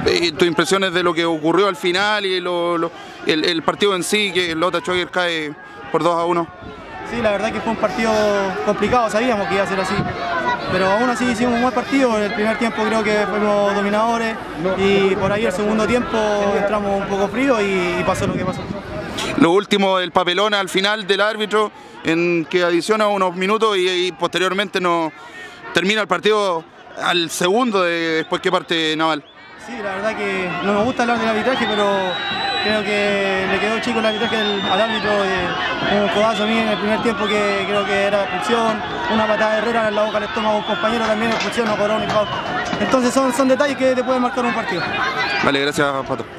tus impresiones de lo que ocurrió al final y el partido en sí, que Lota Schwager cae por 2-1. Sí, la verdad que fue un partido complicado, sabíamos que iba a ser así, pero aún así hicimos un buen partido. En el primer tiempo creo que fuimos dominadores y por ahí el segundo tiempo entramos un poco fríos y pasó lo que pasó. Lo último, el papelón al final del árbitro, en que adiciona unos minutos y posteriormente no termina el partido al segundo después que parte Naval. Sí, la verdad que no me gusta hablar del arbitraje, pero creo que le quedó chico el arbitraje al árbitro, un codazo a mí en el primer tiempo que creo que era expulsión, una patada de Herrera en la boca al estómago a un compañero también expulsión, no cobró ni foul. Entonces son detalles que te pueden marcar un partido. Vale, gracias Pato.